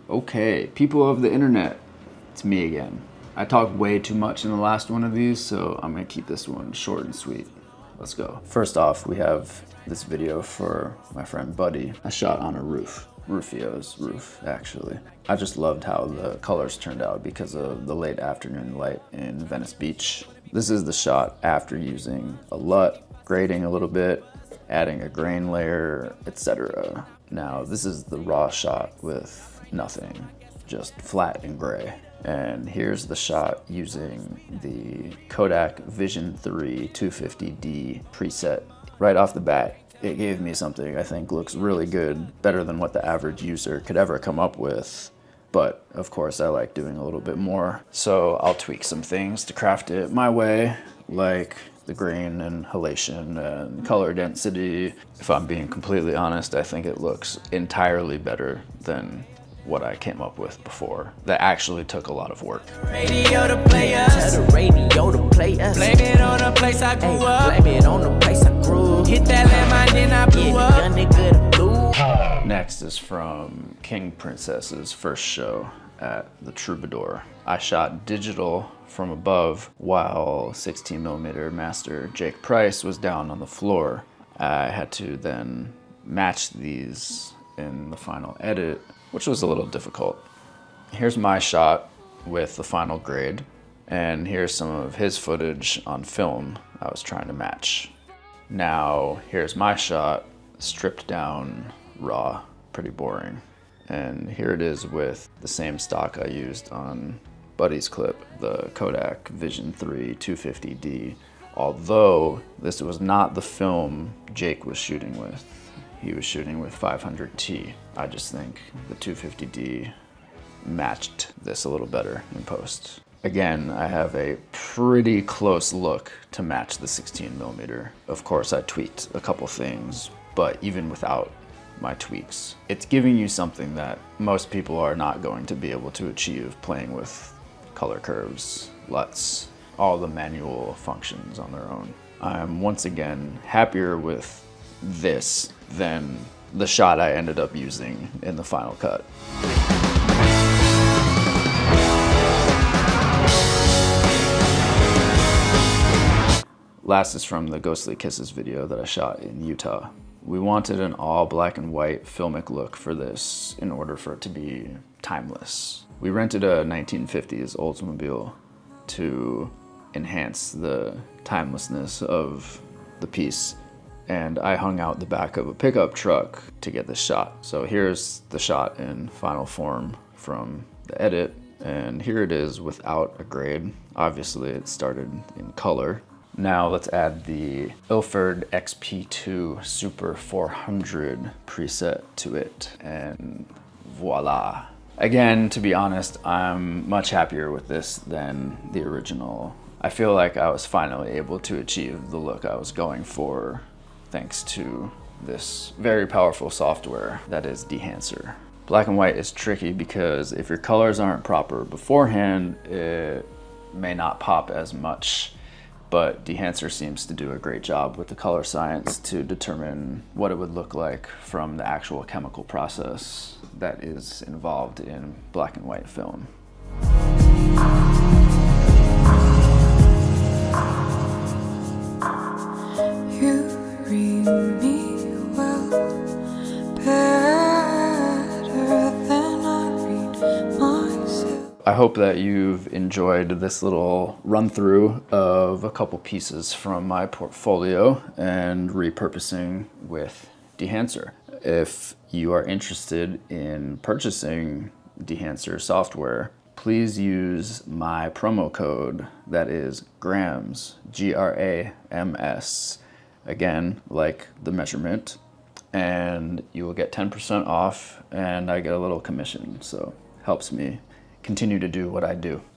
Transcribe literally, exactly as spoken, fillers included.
Okay, people of the internet, it's me again. I talked way too much in the last one of these, so I'm gonna keep this one short and sweet. Let's go. First off, we have this video for my friend Buddy. I shot on a roof, Rufio's roof, actually. I just loved how the colors turned out because of the late afternoon light in Venice Beach. This is the shot after using a L U T, grading a little bit, adding a grain layer, et cetera. Now, this is the raw shot with nothing, just flat and gray. And here's the shot using the Kodak Vision three two fifty D preset. Right off the bat, it gave me something I think looks really good, better than what the average user could ever come up with. But of course, I like doing a little bit more. So I'll tweak some things to craft it my way, like the grain and halation and color density. If I'm being completely honest, I think it looks entirely better than what I came up with before. That actually took a lot of work. Radio to play us. Tell the radio to play us. Blame it on the place I grew hey, up. Blame it on the place I grew up. Hit that landmine, then I blew yeah, up. Young nigga blue. Next is from King Princess's first show at the Troubadour. I shot digital from above while sixteen millimeter master Jake Price was down on the floor. I had to then match these in the final edit, which was a little difficult. Here's my shot with the final grade, and here's some of his footage on film I was trying to match. Now, here's my shot, stripped down, raw, pretty boring. And here it is with the same stock I used on Buddy's clip, the Kodak Vision three two fifty D, although this was not the film Jake was shooting with. He was shooting with five hundred T. I just think the two fifty D matched this a little better in post. Again, I have a pretty close look to match the sixteen millimeter. Of course, I tweaked a couple things, but even without my tweaks, it's giving you something that most people are not going to be able to achieve playing with color curves, L U Ts, all the manual functions on their own. I'm once again happier with this than the shot I ended up using in the final cut. Last is from the Ghostly Kisses video that I shot in Utah. We wanted an all black and white filmic look for this in order for it to be timeless. We rented a nineteen fifties Oldsmobile to enhance the timelessness of the piece, and I hung out the back of a pickup truck to get this shot. So here's the shot in final form from the edit, and here it is without a grade. Obviously it started in color. Now let's add the Ilford X P two Super four hundred preset to it, and voila. Again, to be honest, I'm much happier with this than the original. I feel like I was finally able to achieve the look I was going for thanks to this very powerful software that is DEHANCER. Black and white is tricky because if your colors aren't proper beforehand, it may not pop as much. But DEHANCER seems to do a great job with the color science to determine what it would look like from the actual chemical process that is involved in black and white film. You read me well, better than I read myself. I hope that you've enjoyed this little run through of a couple pieces from my portfolio and repurposing with DEHANCER. If you are interested in purchasing DEHANCER software, please use my promo code that is grams, G R A M S, again, like the measurement, and you will get ten percent off and I get a little commission, so helps me continue to do what I do.